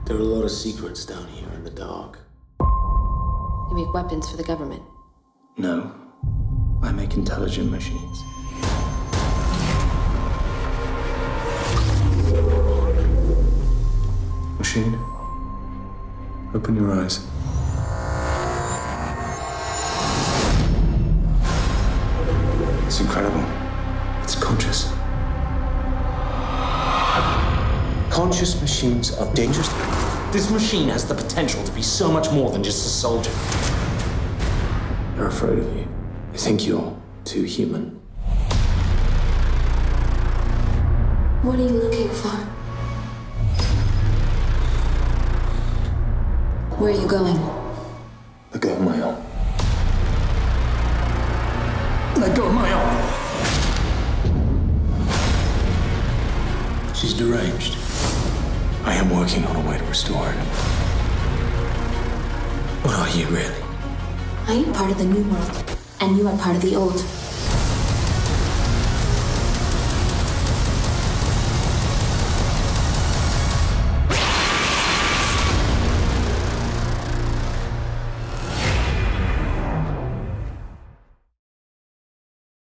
There are a lot of secrets down here in the dark. You make weapons for the government? No. I make intelligent machines. Machine, open your eyes. It's incredible. It's conscious. Conscious machines are dangerous. This machine has the potential to be so much more than just a soldier. They're afraid of you. They think you're too human. What are you looking for? Where are you going? Let go of my arm. Let go of my arm! She's deranged. I am working on a way to restore her. What are you, really? I am part of the new world, and you are part of the old.